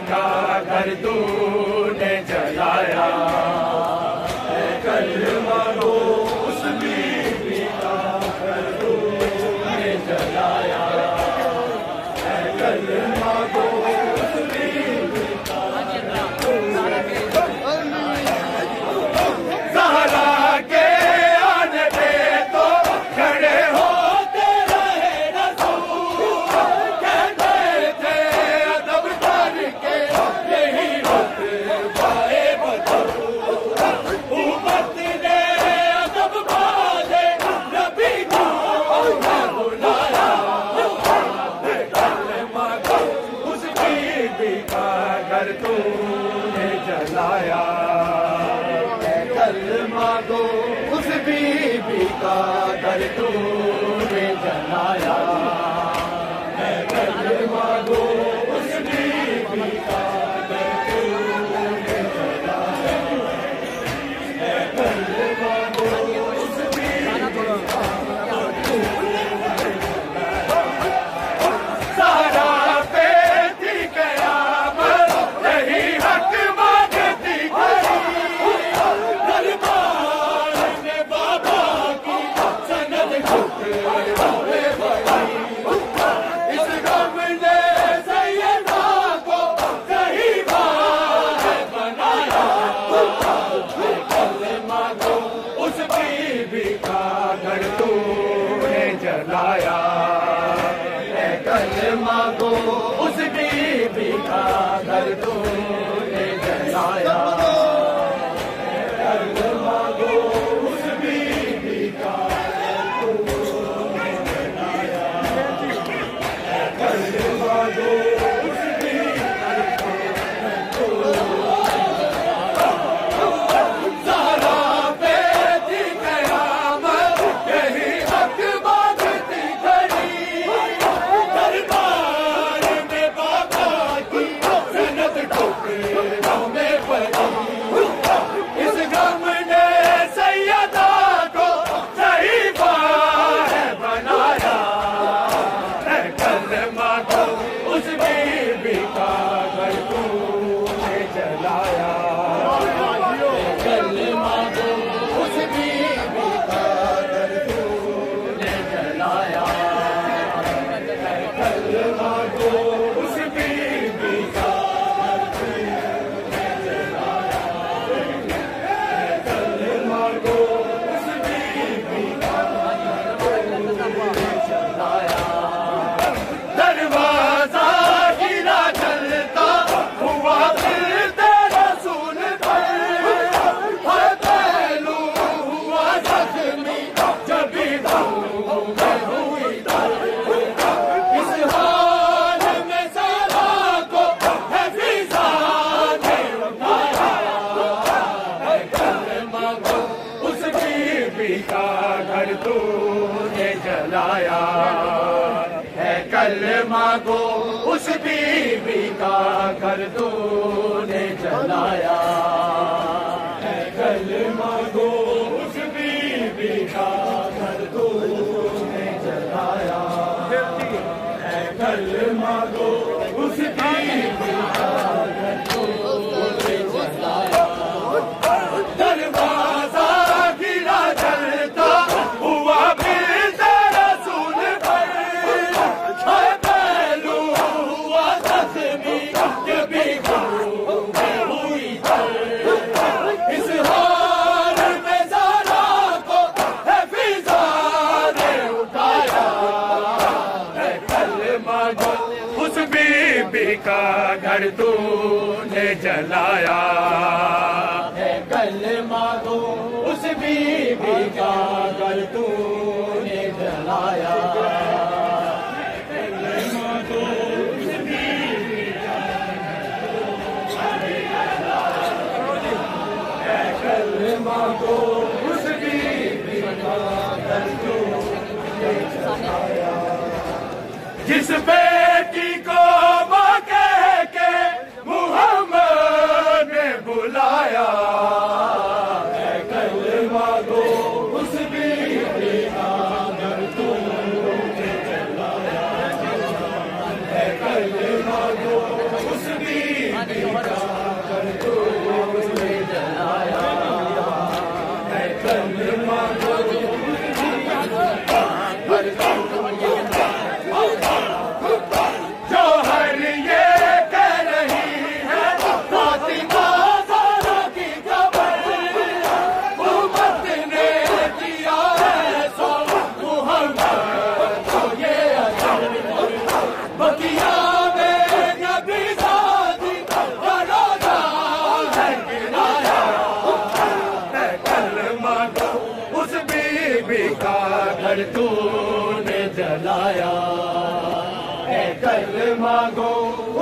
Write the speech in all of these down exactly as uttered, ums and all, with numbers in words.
کا گھر تو نے جلایا ہے کلمہ گو اس بی بی کا گھر تو نے جلایا ہے کلمہ گو اس بی بی کا زہرا کے آنے پہ تو کھڑے ہوتے رہے رسول کہتے تھے ادب کر کے یہی وقت پائے بدر امت نے ادب والے نبی کو بلایا کلمہ کو اس بی بی کا گھر تو نے جلایا کلمہ کو اس بی بی کا گھر تو نے جلایا ہے کلمہ کو اس بی بی کا گھر تو نے جلایا ہے کلمہ کو اس بی بی کا گھر تو سارا پہ تھی قیامت یہی حق مانگتی کھڑی دربار میں بابا کی سند ٹھکراوے بڑی اس غم نے سیدہ کو صحیفہ بنایا کلمہ کو اس بی بی کا گھر تو نے جلایا ہے کلمہ کو اس بی بی کا گھر تو نے جلایا کلمہ کو اس بی بی کا گھر تو نے جلایا کلمہ کو اس بی زہرا پہ تھی قیامت یہی حق مانگتی کھڑی دربار میں بابا کی سند ٹھکراوے پڑی اس غم نے سیدہ کو صحیفہ بنایا ہے کلمہ کو اس بی بی کا گھر تو نے جلایا کلمہ کو اس بی بی کا گھر تو نے جلایا کلمہ کو اس بی بی کا گھر تو نے جلایا کلمہ کو اس بی بی کا دروازہ گرا چلتا ہوا پھرتے رسول پر ہر پہلو ہوا زخمی جبھی دھوم میں ہوئی در اس حال میں سارا کو ہے فضا نے اٹھایا ہے کلمہ کو اس بی بی کا گھر تو نے جلایا ہے کلمہ کو اس بی بی کا گھر تو نے جلایا ہے کلمہ کو اس بی بی کا گھر تو نے جلایا ہے کلمہ کو اس بی بی کا گھر تو نے جلایا دروازہ گرا جلتا ہوا پھرتے رسول پر ہر پہلو ہوا زخمی جبھی دھوم میں ہوئی در اس حال میں زہرا کو ہے فضا نے اٹھایا ہے کلمہ کو اس بی بی کا گھر تو نے جلایا ہے کلمہ کو اس بی بی کا گھر تو نے جلایا کلمہ کو اس بی بی کا ہے کلمہ کو اس بی بی کا گھر تو نے جلایا جس بیٹی کو ماں کہہ کے محمد نے بلایا ہے کلمہ کو اس بی بی کا گھر تو نے جلایا ہے کلمہ کو اس بی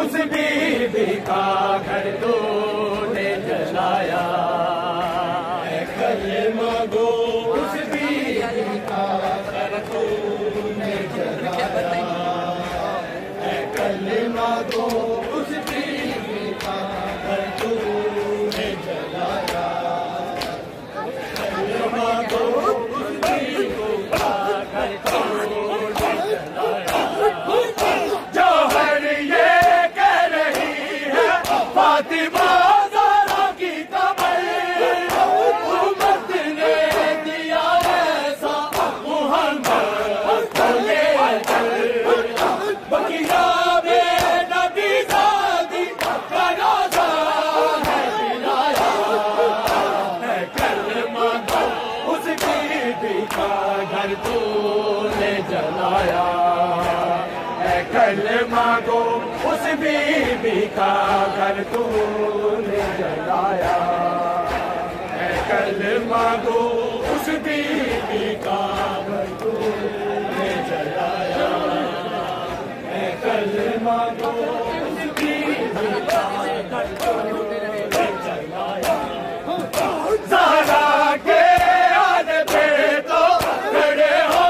اس بیوی کا گھر تو نے جلایا اے کلمہ گو اس بیوی کا گھر تو نے جلایا اے کلمہ گو اس بیوی کا گھر تو نے جلایا کلمہ گو اس بیوی کا گھر تو نے جلایا جوہر یہ کہہ رہی ہے فاطمہ زہرا کی قبر امت نے دیا ایسا محمد کو یہ اجر بقیہ میں نبی زادی کا روزہ ہے بلایا ہے کلمہ گو اس بیوی کا گھر تو نے جلایا کلمہ گو اس بیوی کا گھر تو نے جلایا اے کلمہ گو اس بیوی کا گھر تو نے جلایا اے کلمہ گو اس بیوی کا گھر تو نے جلایا زہرا کے آنے پہ تو کھڑے ہو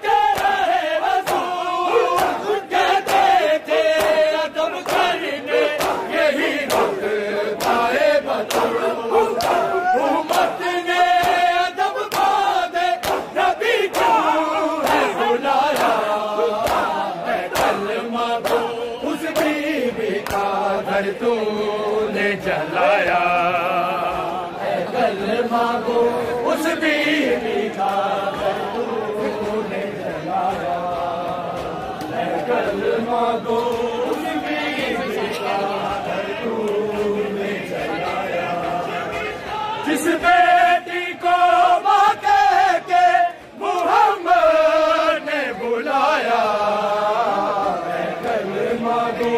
تو نے جلایا اے کلمہ گو اس بیوی کا گھر تو نے جلایا اے کلمہ گو اس بیوی کا گھر تو نے جلایا جس بیٹی کو ماں کہہ کے محمد نے بلایا اے کلمہ گو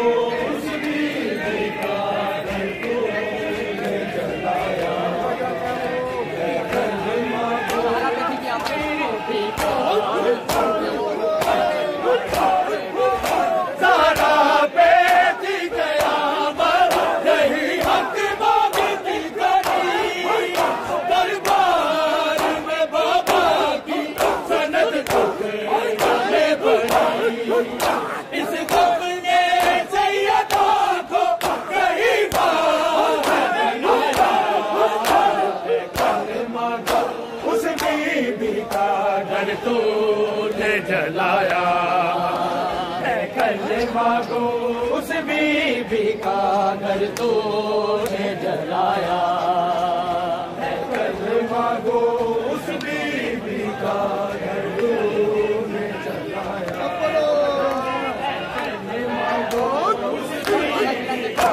تو نے جلایا اے کلمہ گو اس بیوی کا گھر تو نے جلایا اے کلمہ گو اس بیوی کا گھر تو نے جلایا اے کلمہ گو اس بیوی کا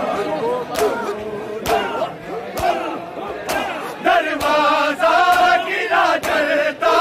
دروازہ گرا جلتا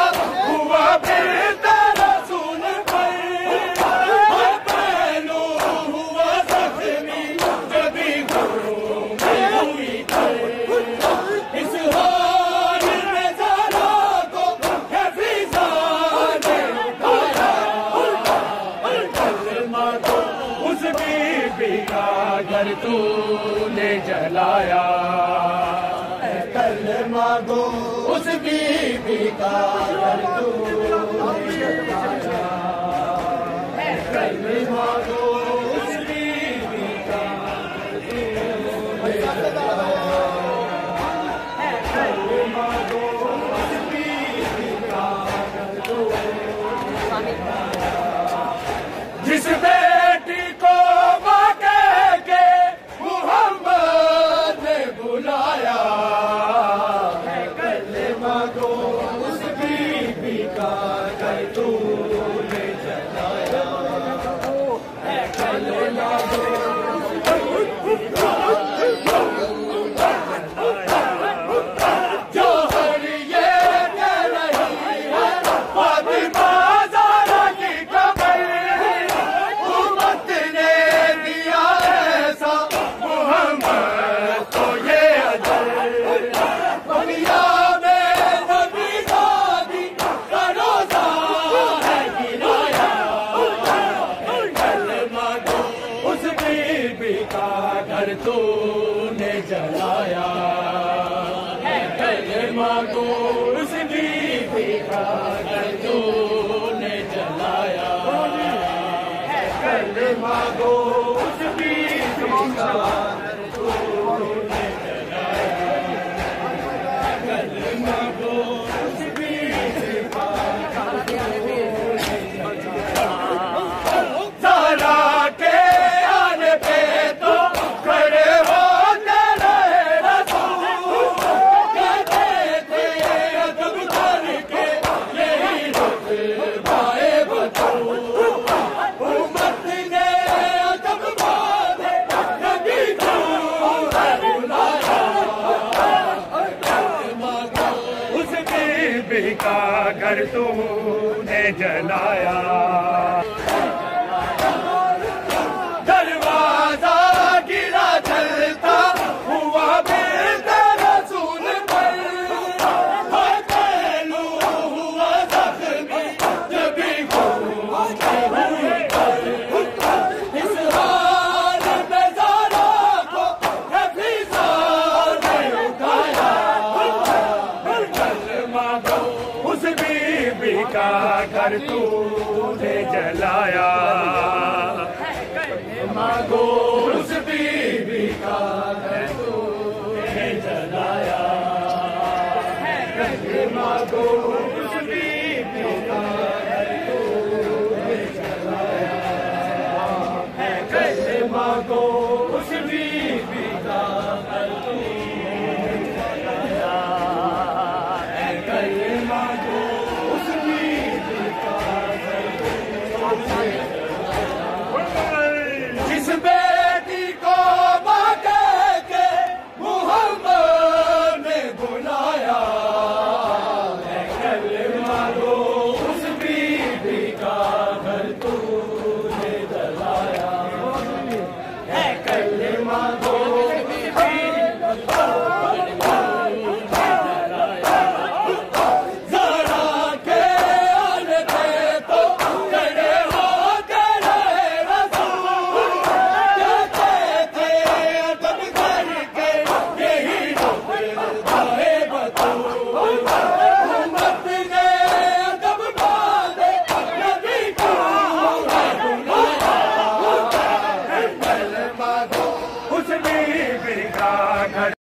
گھر تو نے جلایا اے کلمہ گو اس بیوی کا گھر تو نے جلایا اے کلمہ گو اس بیوی کا گھر تو نے جلایا اے کلمہ گو اس بیوی کا گھر تو نے جلایا جس بیٹی کو بلایا اے کلمہ گو اس بیوی کا گھر تو نے جلایا ہے کلمہ گو اس بی بی کا گھر تو نے جلایا ہے کلمہ گو اس بی بی کا گھر تو نے جلایا کلمہ گو اس بی بی کا گھر تو زہرا کے آنے پہ تو کھڑے ہوتے رہے رسول کہتے تھے ادب کر کے یہی رتبائے بطول امت نے ادب باندھے نبی کو بلایا اس بی بی کا گھر تو نے جلایا دروازہ گرا چلتا ہوا بیٹا رسول پر پہلو ہوا زخمی جبھی گھومتے ہوئے پر اس حال میں زہرا کو حفیظہ نے اٹھایا کلمہ گو اس بی بی کا گھر تو نے جلایا